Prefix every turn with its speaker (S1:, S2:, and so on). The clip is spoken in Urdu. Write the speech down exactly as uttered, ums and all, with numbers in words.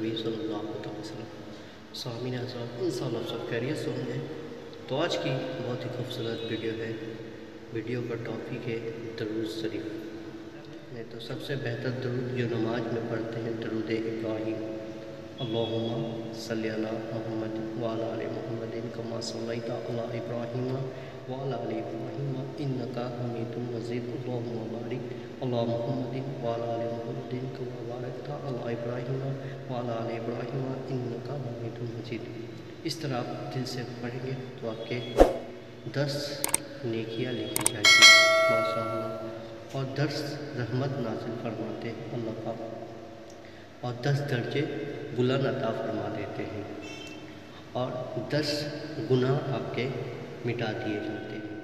S1: نبی صلی اللہ علیہ وسلم۔ سامعین حضرات، انشاءاللہ سب خیریت سے ہوں گے۔ تو آج کی بہت ہی خوبصورت ویڈیو ہے۔ ویڈیو کا ٹاپک ہے درود شریف میں۔ تو سب سے بہتر درود جو نماز میں پڑھتے ہیں درود ابراہیم، اللہم صلی علی محمد وعلی آل محمد کما صلیت علی ابراہیم وعلی آل ابراہیم انک حمید مجید، اللہم بارک علی محمد وعلی آل محمد کما بارکت علی ابراہیم وعلی آل ابراہیم انک حمید مجید۔ اس طرح آپ دل سے پڑھیں گے تو آپ کے دس نیکیاں لکھی جائیں گی ماشاء اللہ، اور دس رحمت نازل فرماتے ہیں اللہ پاک، اور دس درجے بلند عطا فرما دیتے ہیں، اور دس گناہ آپ کے مٹا دیے جاتے ہیں۔